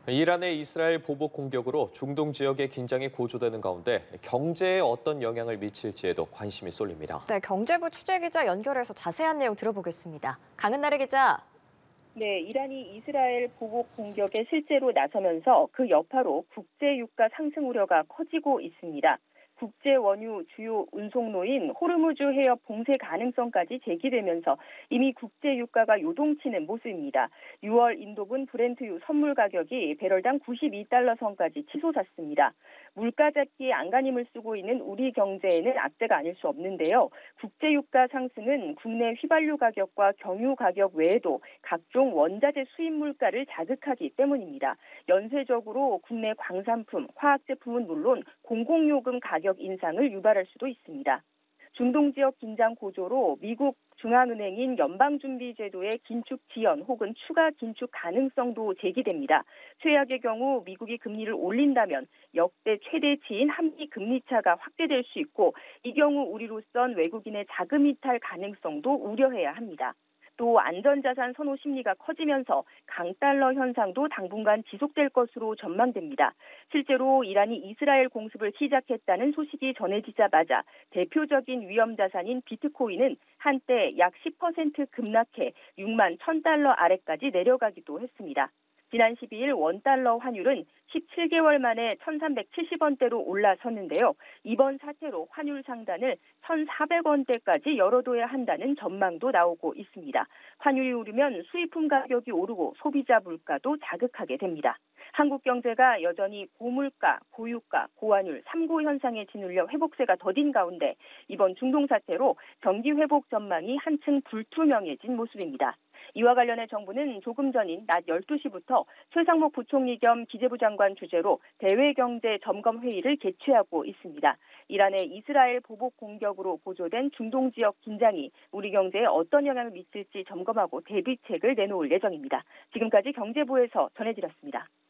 이란의 이스라엘 보복 공격으로 중동 지역의 긴장이 고조되는 가운데 경제에 어떤 영향을 미칠지에도 관심이 쏠립니다. 네, 경제부 취재기자 연결해서 자세한 내용 들어보겠습니다. 강은나래 기자. 네, 이란이 이스라엘 보복 공격에 실제로 나서면서 그 여파로 국제 유가 상승 우려가 커지고 있습니다. 국제 원유 주요 운송로인 호르무즈 해협 봉쇄 가능성까지 제기되면서 이미 국제 유가가 요동치는 모습입니다. 6월 인도분 브렌트유 선물 가격이 배럴당 92달러 선까지 치솟았습니다. 물가 잡기에 안간힘을 쓰고 있는 우리 경제에는 악재가 아닐 수 없는데요. 국제 유가 상승은 국내 휘발유 가격과 경유 가격 외에도 각종 원자재 수입 물가를 자극하기 때문입니다. 연쇄적으로 국내 광산품, 화학 제품은 물론 공공요금 가격 인상을 유발할 수도 있습니다. 중동 지역 긴장 고조로 미국 중앙은행인 연방준비제도의 긴축 지연 혹은 추가 긴축 가능성도 제기됩니다. 최악의 경우 미국이 금리를 올린다면 역대 최대치인 한미 금리 차가 확대될 수 있고 이 경우 우리로선 외국인의 자금 이탈 가능성도 우려해야 합니다. 또 안전자산 선호 심리가 커지면서 강달러 현상도 당분간 지속될 것으로 전망됩니다. 실제로 이란이 이스라엘 공습을 시작했다는 소식이 전해지자마자 대표적인 위험자산인 비트코인은 한때 약 10% 급락해 6만 1,000달러 아래까지 내려가기도 했습니다. 지난 12일 원달러 환율은 17개월 만에 1,370원대로 올라섰는데요. 이번 사태로 환율 상단을 1,400원대까지 열어둬야 한다는 전망도 나오고 있습니다. 환율이 오르면 수입품 가격이 오르고 소비자 물가도 자극하게 됩니다. 한국 경제가 여전히 고물가, 고유가, 고환율, 3고 현상에 짓눌려 회복세가 더딘 가운데 이번 중동 사태로 경기 회복 전망이 한층 불투명해진 모습입니다. 이와 관련해 정부는 조금 전인 낮 12시부터 최상목 부총리 겸 기재부 장관 주재로 대외경제 점검 회의를 개최하고 있습니다. 이란의 이스라엘 보복 공격으로 고조된 중동 지역 긴장이 우리 경제에 어떤 영향을 미칠지 점검하고 대비책을 내놓을 예정입니다. 지금까지 경제부에서 전해드렸습니다.